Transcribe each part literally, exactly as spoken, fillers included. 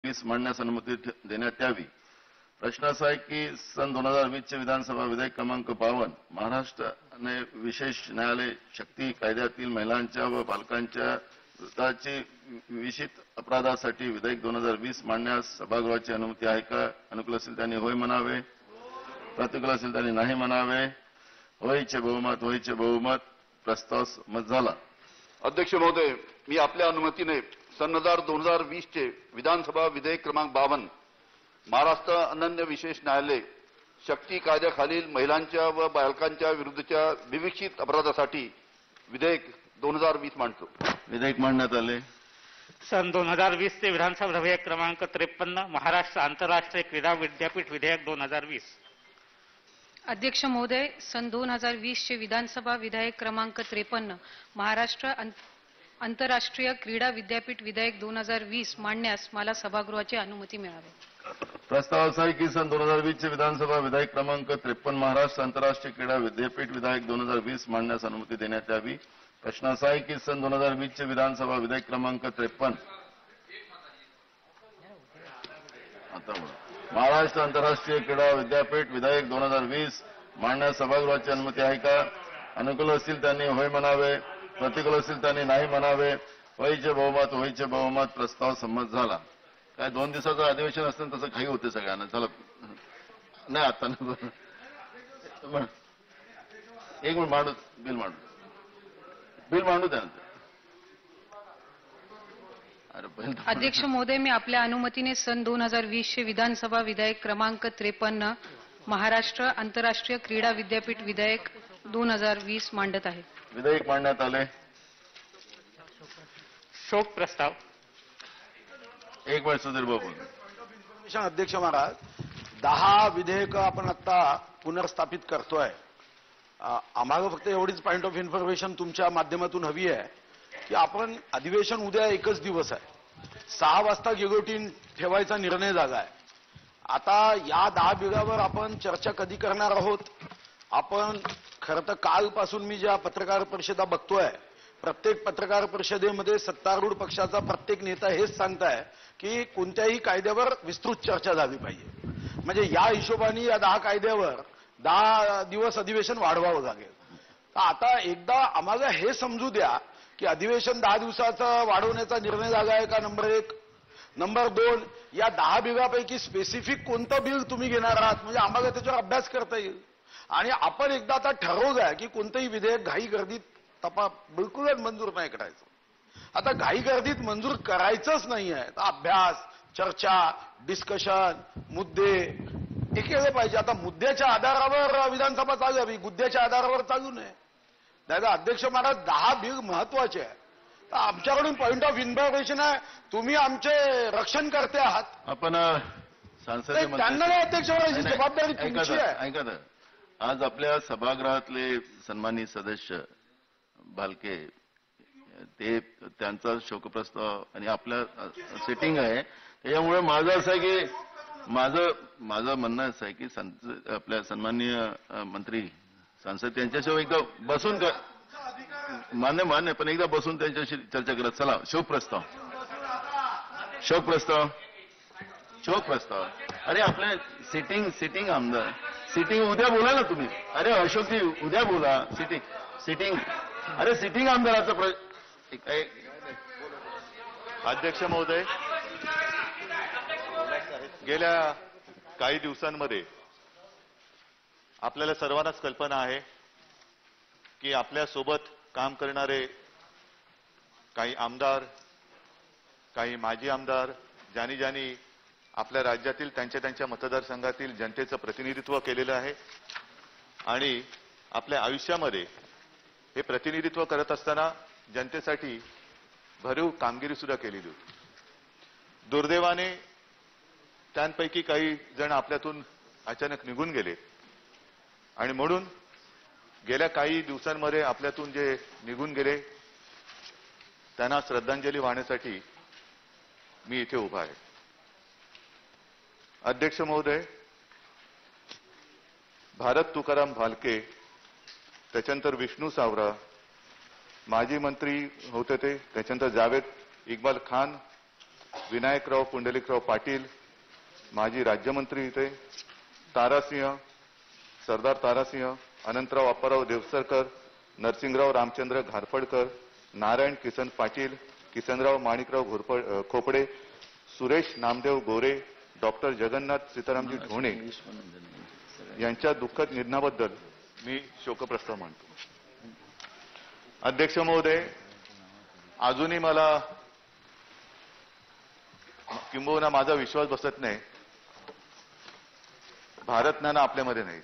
वीस मांडण्यास अनुमती देण्यात यावी. प्रश्न असा आहे की सन दोन हजार वीस चे विधानसभा विधेयक क्रमांक बावन्न महाराष्ट्राने विशेष न्यायालय शक्ती कायद्यातील महिलांच्या व बालकांच्या विरोधाची विशिष्ट अपराधासाठी विधेयक दोन हजार वीस मांडण्यास सभागृहाची अनुमती आहे का? अनुकूल असेल त्यांनी होय म्हणावे, प्रतिकूल असेल त्यांनी नाही म्हणावे. होयचे बहुमत, होयचे बहुमत. प्रस्ताव संमत झाला. अध्यक्ष महोदय, मी आपल्या अनुमतीने सन हजार दोन हजार वीस चे विधानसभा विधेयक क्रमांक बावन्न महाराष्ट्र अनन्य विशेष न्यायालय शक्ती कायद्याखालील महिलांच्या व बालकांच्या विरुद्धच्या विवक्षित अपराधासाठी विधेयक दोन हजार वीस मांडतो. विधेयक मांडण्यात आले. सन दोन हजार वीस चे विधानसभा विधेयक क्रमांक त्रेपन्न महाराष्ट्र आंतरराष्ट्रीय क्रीडा विद्यापीठ विधेयक दोन हजार वीस. अध्यक्ष महोदय, सन दोन हजार वीस चे विधानसभा विधेयक क्रमांक त्रेपन्न महाराष्ट्र आंतरराष्ट्रीय क्रीडा विद्यापीठ विधेयक दोन हजार वीस मांडण्यास मला सभागृहाची अनुमती मिळावी. प्रस्ताव असा आहे की सन दोन हजार वीस चे विधानसभा विधेयक क्रमांक त्रेपन्न महाराष्ट्र आंतरराष्ट्रीय क्रीडा विद्यापीठ विधेयक दोन हजार वीस मांडण्यास अनुमती देण्यात यावी. प्रश्न असा आहे की सन दोन हजार वीस चे विधानसभा विधेयक क्रमांक त्रेपन्न आता महाराष्ट्र आंतरराष्ट्रीय क्रीडा विद्यापीठ विधेयक दोन हजार वीस मांडण्यास सभागृहाची अनुमती आहे का? अनुकूल असतील त्यांनी होय म्हणावे, प्रतिकूल असतील त्यांनी नाही म्हणावे. होयचे बहुमत, होयचे बहुमत. प्रस्ताव संमत झाला. काय दोन दिवसाचं अधिवेशन असतं तसं काही होते सगळ्यांना. चला नाही आता एक मिनिट मांडू, बिल मांडू, बिल मांडू त्यानंतर. अध्यक्ष महोदय, मी आपल्या अनुमतीने सन दोन हजार वीस चे विधानसभा विधेयक क्रमांक त्रेपन्न महाराष्ट्र आंतरराष्ट्रीय क्रीडा विद्यापीठ विधेयक दोन हजार वीस मांडत आहे. विधेयक मांडण्यात आले. शोक प्रस्ताव. एक वेळ सुधीर बाबू. अध्यक्ष महाराज, दहा विधेयक आपण आता पुनर्स्थापित करतोय. आम्हाला फक्त एवढीच पॉइंट ऑफ इन्फॉर्मेशन तुमच्या माध्यमातून हवी आहे की आपण अधिवेशन उद्या एकच दिवस आहे, सहा वाजता गिलोटीन ठेवायचा निर्णय झाला आहे. आता या दहा बिघावर आपण चर्चा कधी करणार आहोत? आपण खरं तर कालपासून मी ज्या पत्रकार परिषदा बघतोय, प्रत्येक पत्रकार परिषदेमध्ये सत्तारूढ पक्षाचा प्रत्येक नेता हेच सांगताय की कोणत्याही कायद्यावर विस्तृत चर्चा झाली पाहिजे. म्हणजे या हिशोबाने या दहा कायद्यावर दहा दिवस अधिवेशन वाढवावं लागेल. तर आता एकदा आम्हाला हे समजू द्या की अधिवेशन दहा दिवसाचा वाढवण्याचा निर्णय झाला आहे का? नंबर एक. नंबर दोन, या दहा बिघापैकी स्पेसिफिक कोणतं बिल तुम्ही घेणार आहात म्हणजे आम्हाला त्याच्यावर अभ्यास करता येईल. आणि आपण एकदा आता ठरवलंय की कोणतंही विधेयक घाई गर्दीत तपा बिलकुलच मंजूर नाही करायचं. आता घाई गर्दीत मंजूर करायचंच नाही आहे तर अभ्यास, चर्चा, डिस्कशन, मुद्दे हे केलं पाहिजे. आता मुद्द्याच्या आधारावर विधानसभा चालवावी, गुद्द्याच्या आधारावर चालू नये. नाही अध्यक्ष महाराज, दहा बिल महत्वाचे आहे. तर आमच्याकडून पॉइंट ऑफ इन्फॉर्मेशन आहे, तुम्ही आमचे रक्षण करते आहात. आपण संसदेमध्ये त्यांना नाही अध्यक्ष महाराज, जबाबदारी तुमची आहे. ऐका ना, आज आपल्या सभागृहातले सन्माननीय सदस्य भालके ते त्यांचा शोकप्रस्ताव आणि आपल्या सिटिंग आहे. त्यामुळे माझं असं आहे की माझं माझं म्हणणं असं आहे की आपल्या सन्माननीय मंत्री सांसद त्यांच्याशिवाय एकदा बसून मान्य मान्य पण एकदा बसून त्यांच्याशी चर्चा करत. चला शोक प्रस्ताव, शोक प्रस्ताव, शोक प्रस्ताव. अरे आपल्या सिटिंग सिटिंग आमदार सिटिंग उद्या बोला ना तुम्ही. अरे अशोकजी उद्या बोला. सिटिंग सिटिंग अरे सिटिंग आमदाराचा प्र अध्यक्ष महोदय, गेल्या काही दिवसांमध्ये आपल्याला सर्वांनाच कल्पना आहे की आपल्या सोबत काम करणारे काही आमदार, काही माजी आमदार, ज्यांनी ज्यांनी आपल्या राज्यातील त्यांच्या त्यांच्या मतदारसंघातील जनतेचं प्रतिनिधित्व केलेलं आहे आणि आपल्या आयुष्यामध्ये हे प्रतिनिधित्व करत असताना जनतेसाठी भरीव कामगिरी सुद्धा केलेली होती. दुर्दैवाने त्यांपैकी काही जण आपल्यातून अचानक निघून गेले आणि म्हणून गेल्या काही दिवसांमध्ये आपल्यातून जे निघून गेले त्यांना श्रद्धांजली वाहण्यासाठी मी इथे उभा आहे. अध्यक्ष महोदय, भारत तुकाराम भालके, त्याच्यानंतर विष्णू सावरा, माजी मंत्री होते ते, त्याच्यानंतर जावेद इक्बाल खान, विनायकराव पुंडलिकराव पाटील, माजी राज्यमंत्री इथे, तारासिंह, सरदार तारासिंह, अनंतराव अप्पाराव देवसरकर, नरसिंगराव रामचंद्र घारफडकर, नारायण किसन पाटील, किसनराव माणिकराव घोरपड खोपडे, सुरेश नामदेव गोरे, डॉक्टर जगन्नाथ सीतारामजी ढोणे यांच्या दुःखद निधनाबद्दल मी शोकप्रस्ताव मांडतो. अध्यक्ष महोदय, अजूनही मला किंबहुना माझा विश्वास बसत नाही, भारत नाना आपल्यामध्ये नाही.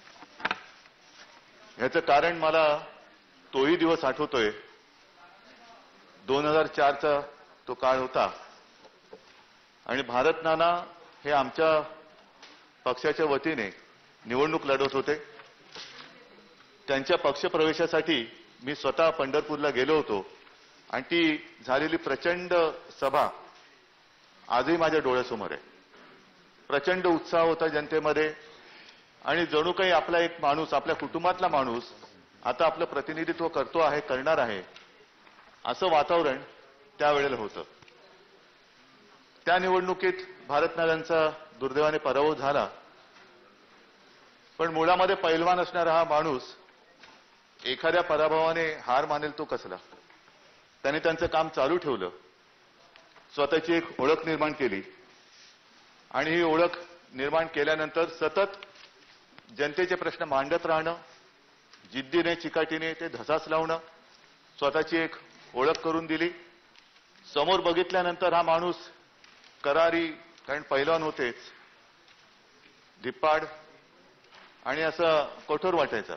याचं कारण मला तोही दिवस आठवतोय. दोन हजार चारचा तो काळ होता आणि भारत नाना हे आमच्या पक्षाच्या वतीने निवडणूक लढवत होते. त्यांच्या पक्षप्रवेशासाठी मी स्वतः पंढरपूरला गेलो होतो आणि ती झालेली प्रचंड सभा आजही माझ्या डोळ्यासमोर आहे. प्रचंड उत्साह होता जनतेमध्ये आणि जणू काही आपला एक माणूस, आपल्या कुटुंबातला माणूस आता आपलं प्रतिनिधित्व करतो आहे, करणार आहे, असं वातावरण त्यावेळेला होतं. त्या निवडणुकीत भारतनानांचा दुर्दैवाने पराभव झाला, पण मुळामध्ये पैलवान असणारा हा माणूस एखाद्या पराभवाने हार मानेल तो कसला. त्याने त्यांचं काम चालू ठेवलं, स्वतःची एक ओळख निर्माण केली आणि ही ओळख निर्माण केल्यानंतर सतत जनतेचे प्रश्न मांडत राहणं, जिद्दीने चिकाटीने ते धसास लावणं, स्वतःची एक ओळख करून दिली. समोर बघितल्यानंतर हा माणूस करारी, कारण पैलवान होतेच, धिप्पाड आणि असं कठोर वाटायचा.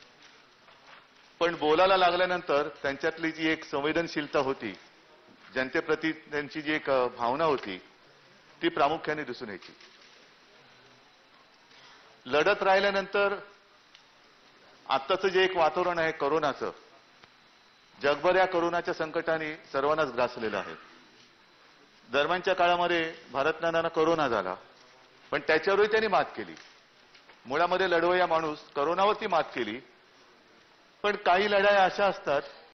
पण बोलायला लागल्यानंतर त्यांच्यातली जी एक संवेदनशीलता होती, जनतेप्रती त्यांची जी एक भावना होती, ती प्रामुख्याने दिसून यायची. लढत राहिल्यानंतर आत्ताचं जे एक वातावरण आहे कोरोनाचं, जगभर या कोरोनाच्या संकटाने सर्वांनाच ग्रासलेलं आहे. दरम्यानच्या काळामध्ये भारतनानांना कोरोना झाला, पण त्याच्यावरही त्यांनी मात केली. मुळामध्ये लढवय्या माणूस कोरोनावरती मात केली, पण काही लढाया अशा असतात